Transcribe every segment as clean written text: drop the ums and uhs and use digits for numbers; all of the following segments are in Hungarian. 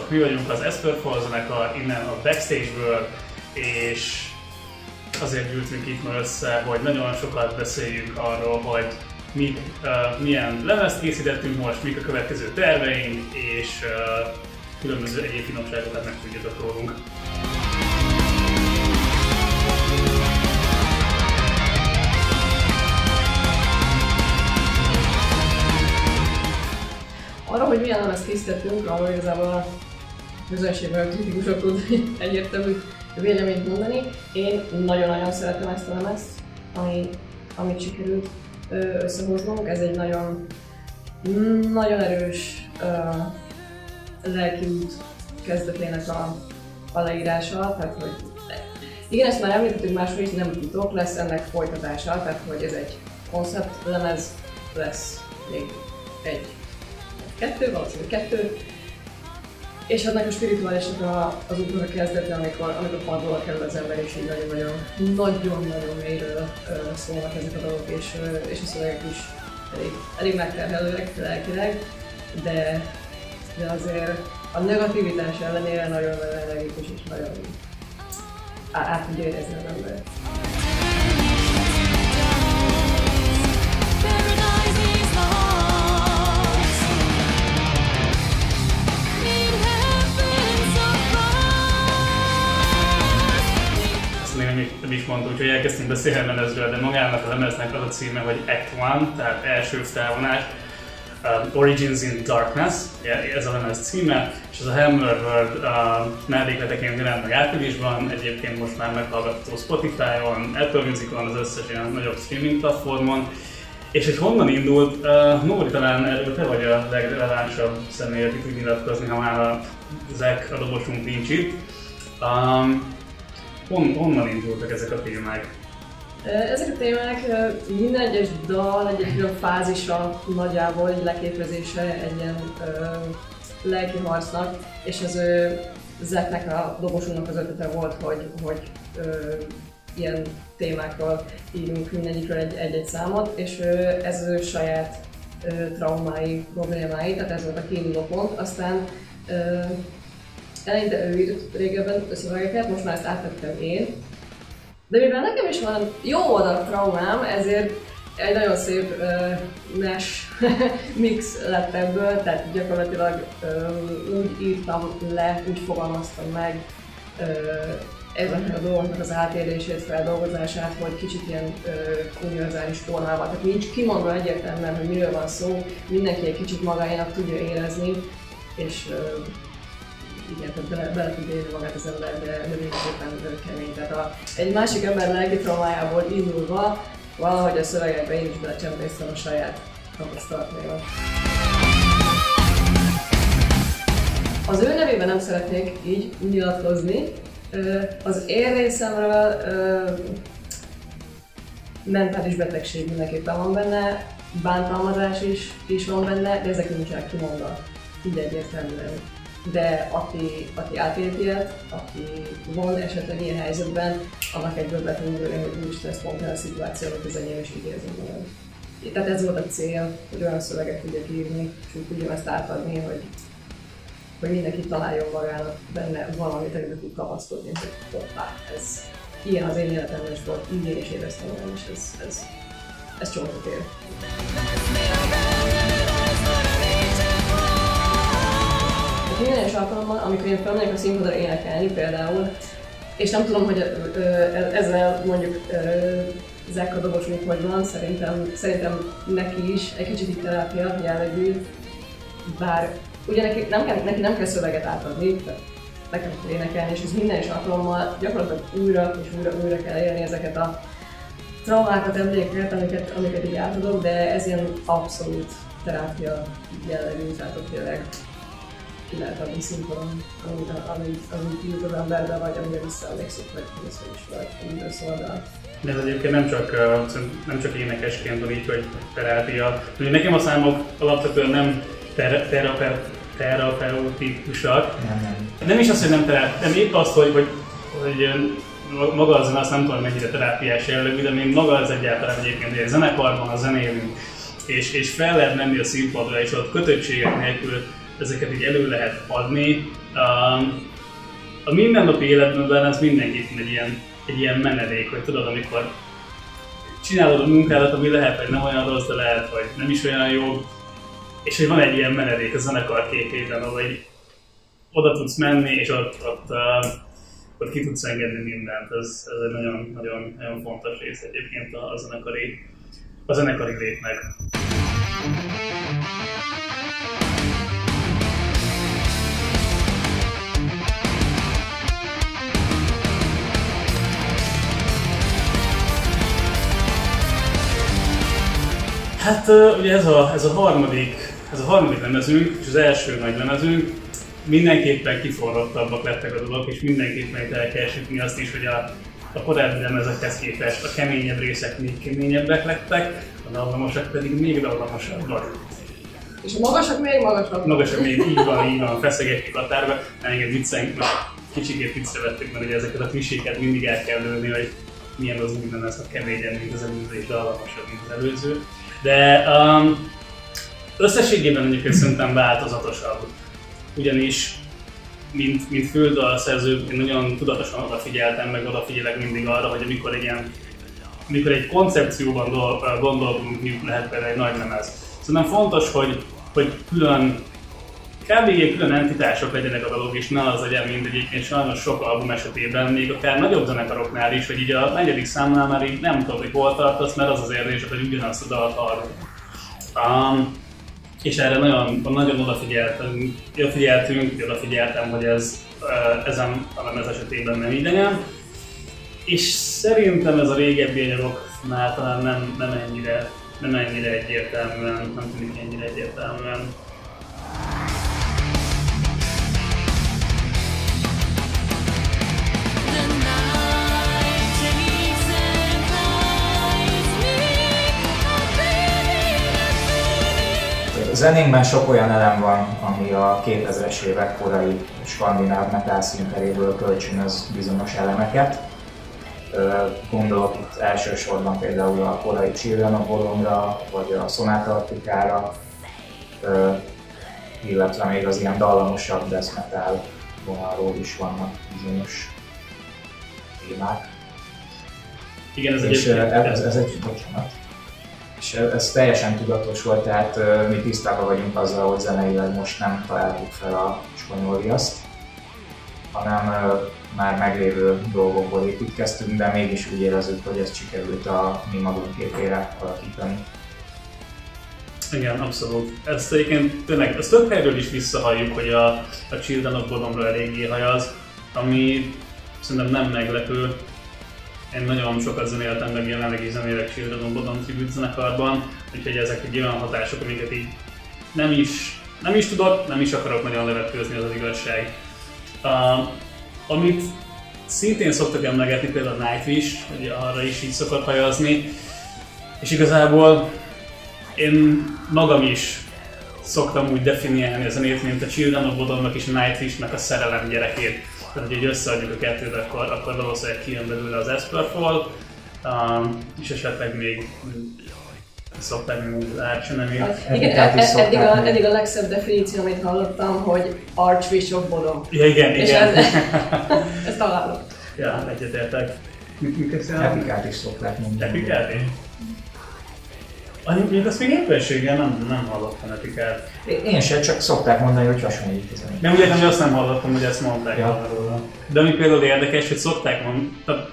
Sziasztok! Mi vagyunk az Esperfall zenekar, innen a Backstage-ből, és azért gyűltünk itt ma össze, hogy nagyon sokat beszéljünk arról, hogy milyen lemezt készítettünk most, mik a következő terveink, és különböző egyéb finomságokat megtudjatok rólunk. Arra, hogy milyen lemezt készítettünk, arról igazából a közönségben a kritikusok tudni egyértelmű véleményt mondani. Én nagyon-nagyon szeretem ezt a lemezt, amit sikerült összehoznunk. Ez egy nagyon erős lelki út kezdetének a leírása, tehát hogy igen, ezt már említettük máshol is, nem titok, lesz ennek folytatása, tehát hogy ez egy konceptlemez, lesz még valószínűleg kettő, és annak a spirituálisnak az útnak a kezdete, amikor padlóra kerül az ember, és így nagyon mélyről szólnak ezek a dolgok, és a szövegek is elég megterhelőek lelkileg, de azért a negativitás ellenére nagyon energikus és nagyon át tudja érezni az ember. Nem is mondta, úgyhogy elkezdtünk beszélni a lemezről, de magának a lemeznek az a címe, hogy Act 1, tehát első felvonás, Origins in Darkness, ez a lemez címe, és ez a Hammer World mellékleteként jelent meg áprilisban, egyébként most már meghallgatható Spotify-on, Apple Music-on, az összes ilyen nagyobb streaming platformon. És hogy honnan indult, Nóri, talán erről te vagy a legrelevánsabb személy, aki tud nyilatkozni, ha már a Zach, a dobosunk nincs itt. Honnan indultak ezek a témák? Ezek a témák minden egyes dal, egy külön fázisa nagyjából, egy leképezése egy ilyen lelki harcnak, és az Zachnek, a dobosunknak az ötlete volt, hogy ilyen témákról írunk mindegyikről egy-egy számot, és ez az ő saját traumái, problémái, tehát ez volt a kiinduló pont. Aztán eleinte ő írt régebben szövegeket, most már ezt átvettem én. De mivel nekem is van jó oldal traumám, ezért egy nagyon szép mesh mix lett ebből, tehát gyakorlatilag úgy írtam le, úgy fogalmaztam meg ezeknek a dolgoknak az átélését, feldolgozását, hogy kicsit ilyen univerzális formában. Tehát nincs kimondva egyértelműen, hogy miről van szó, mindenki egy kicsit magáénak tudja érezni, és igen, tehát bele tud élni magát az ember, de mindenképpen kemény. Tehát egy másik ember lelki traumájából indulva, valahogy a szövegekbe én is belecsempésztem a saját tapasztalataimat. Az ő nevében nem szeretnék így nyilatkozni. Az én részemről mentális betegség mindenképpen van benne, bántalmazás is van benne, de ezek nincsenek kimondva, így egyértelműen. De aki átélt ilyet, aki van esetleg ilyen helyzetben, annak egyből be tudunk ülni, hogy úristen, ez pont olyan szituáció, amit az enyém is így érzem magam. Tehát ez volt a cél, hogy olyan szöveget tudjak írni, és úgy tudjam ezt átadni, hogy mindenki találjon magának benne valamit, amiben tud kapaszkodni, hogy hoppá, ez ilyen az én életemben is volt, így én is éreztem magam, és ez csontot ér. Minden egyes alkalommal, amikor én felmegyek a színpadra énekelni például, és nem tudom, hogy ezzel mondjuk Zach a dobosunk hogy van, szerintem neki is egy kicsit itt terápia jellegű, bár ugye neki nem kell szöveget átadni, nekem kell énekelni, és ez minden egyes alkalommal gyakorlatilag újra és újra kell élni ezeket a traumákat, emlékeket, amiket így átadok, de ez ilyen abszolút terápia jellegű, tehát ott tényleg ki lehet adni színpadon, amit jut az emberbe, vagy amire visszaemlékszik, vagy ez is vagy, amiről szól. De ez egyébként nem csak énekesként van így, hogy terápia. Ugye nekem a számok alapvetően nem terapeutikusak. Nem is az, hogy nem terápia, de épp azt, hogy maga a zene, azt nem tudom mennyire terápiás jellegű, de még maga az egyáltalán egyébként, hogy a zenekarban, a zenélünk, és fel lehet menni a színpadra, és ott kötöttségek nélkül ezeket így elő lehet adni, A mindennapi életben ez mindenképpen egy ilyen menedék, hogy tudod, amikor csinálod a munkádat, ami lehet, hogy nem olyan rossz, de lehet, hogy nem is olyan jó, és hogy van egy ilyen menedék a zenekar képében, ahol oda tudsz menni, és ott ki tudsz engedni mindent. Ez egy nagyon fontos rész egyébként a zenekari létnek. Hát ugye ez a harmadik lemezünk, és az első nagy lemezünk, mindenképpen kiforrottabbak lettek a dolgok, és mindenképpen el kell sütni azt is, hogy a korábbi lemezekhez képest a keményebb részek még keményebbek lettek, a dallamosak pedig még dallamosabbak. És a magasak még magasabbak. Magasak még így van, feszegetjük a tárba. Engem viccelünk, kicsikét viccre vettük, mert ugye ezeket a kliséket mindig el kell lőni, hogy milyen az új lemez, ha keményen, mint az előző, és dallamosabb, mint az előző. De összességében mondjuk szerintem változatosabb. Ugyanis, mint fődalszerző, én nagyon tudatosan odafigyeltem, meg odafigyelek mindig arra, hogy amikor egy koncepcióban gondolkodunk, mondjuk lehet például egy nagy lemez. Szerintem fontos, hogy külön entitások legyenek a dolog, és ne az legyen, mint egyébként sajnos sok album esetében, még akár nagyobb zenekaroknál is, hogy így a 4. számnál már így nem tudod, hogy hol tartasz, mert az érzés, hogy ugyanazt a dalt hallod. És erre nagyon odafigyeltem, hogy ez ezen a lemez esetében nem így legyen. És szerintem ez a régebbi anyagoknál talán nem ennyire egyértelműen, nem tűnik ennyire egyértelműen. A zenénkben sok olyan elem van, ami a 2000-es évek korai skandináv metal színteréből kölcsönöz bizonyos elemeket. Gondolok itt elsősorban például a korai Children of Bodomra, vagy a Sonata Arctikára, illetve még az ilyen dallamosabb death metal vonalról is vannak bizonyos témák. Igen, ez egy bocsánat. És ez teljesen tudatos volt, tehát mi tisztában vagyunk azzal, hogy zeneileg most nem találtuk fel a spanyol viaszt, hanem már meglévő dolgokból építkeztünk, de mégis úgy érezzük, hogy ezt sikerült a mi magunk képére alakítani. Igen, abszolút. Ezt egyébként tényleg, ezt több helyről is visszahalljuk, hogy a Children of Bodomra eléggé hajaz, ami szerintem nem meglepő. Én nagyon sokat zenéltem, meg jelenleg is zenélek Children of Bodom tribute zenekarban, úgyhogy ezek egy olyan hatások, amiket így nem is tudok, nem is akarok nagyon levetkőzni, az az igazság. Amit szintén szoktak emlegetni, például a Nightwish, hogy arra is így szokott hajazni, és igazából én magam is szoktam úgy definiálni a zenét, mint a Children of Bodomnak és a Nightwishnek a szerelem gyerekét. Tehát, hogy összeadjuk a kettőt, akkor valószínűleg kijön belőle az Esperfall, és esetleg még szokták még az Arch-enemy. Igen, eddig a legszebb definíció, amit hallottam, hogy Archwish of Bodom. Ja, igen. És ezt találok. Ja, egyetértek. Epikát is szokták mondani. Epikát is? Még azt még éppenséggel nem hallottam Epikát. Én sem, csak szokták mondani, hogy hasonlít a zenét. Nem úgy értem, hogy azt nem hallottam, hogy ezt mondták róla. De ami például érdekes, hogy szokták mondani,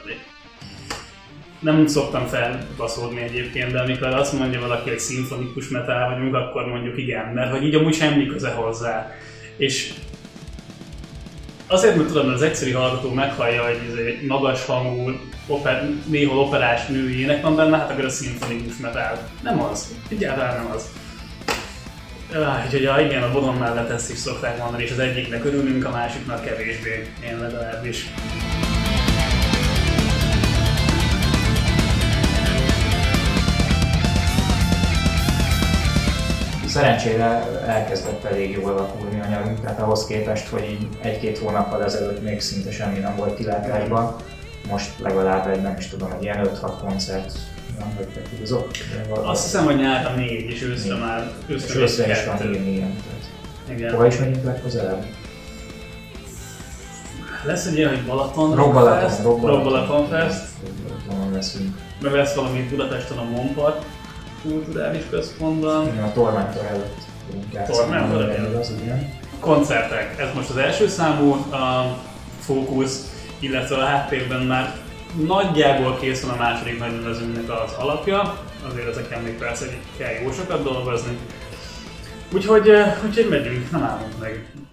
nem szoktam felbaszódni egyébként, de amikor azt mondja valaki, hogy szimfonikus metal vagyunk, akkor mondjuk igen, mert hogy így amúgy semmi köze hozzá. És azért, mert tudom, hogy az egyszerű hallgató meghallja, hogy ez egy magas hangú, néhol operás női ének van benne, hát akkor a szimfonikus metal. Nem az, egyáltalán nem az. Úgyhogy igen, a Bodom mellett ezt is szokták mondani, és az egyiknek örülünk, a másiknak kevésbé, én legalábbis. Szerencsére elkezdett elég jól alakulni a nyarunk, tehát ahhoz képest, hogy így 1-2 hónappal ezelőtt még szinte semmi nem volt kilátásban, most legalább egy, nem is tudom, egy ilyen 5-6 koncert, nem vagy betúzok. Azt hiszem, hogy nyárra 4 és őszre már őszre is van 4. Igen. Hova is megyünk legközelebb? Lesz egy ilyen, hogy Balaton Rock Balaton Fest. leszünk. Meg lesz valami Budapesten a Monpart kulturális központban. Igen, a Tormentor előtt fogunk játszani. Tormentor előtt. Igen. Koncertek. Ez most az első számú fókusz, illetve a háttérben már nagyjából kész van a második nagylemezünknek az alapja. Azért ezeken még persze kell jó sokat dolgozni. Úgyhogy megyünk, nem állunk meg.